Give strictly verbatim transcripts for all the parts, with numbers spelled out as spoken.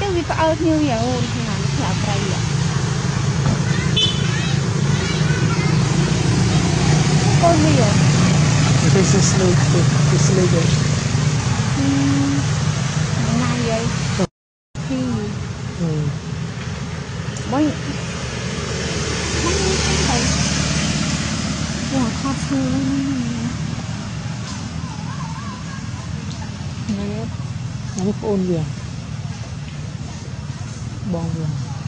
ទៅវាផ្អើលnhư vậy ôn thế nào nó là cây vậy con gì vậy this is snake this snake ừm này vậy khi ừ mấy mấy cái này wow khó thương này nó có ôn gì à bong rồi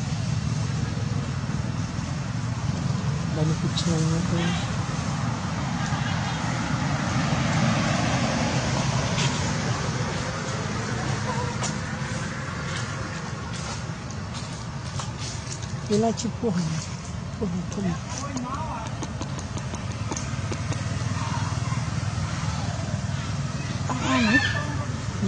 đây là cái chân nữa thôi đây là chiếc quần quần thùng ai ừ.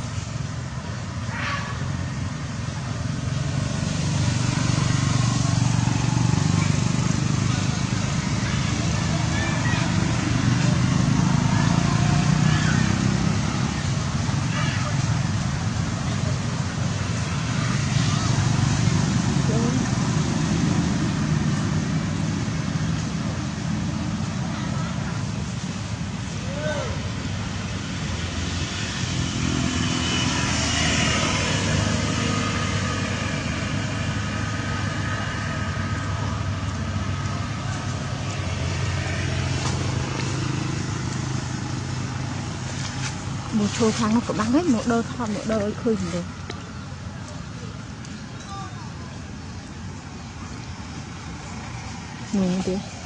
một chô kháng nó có băng hết một đôi con một đôi khơi gì được nhìn đi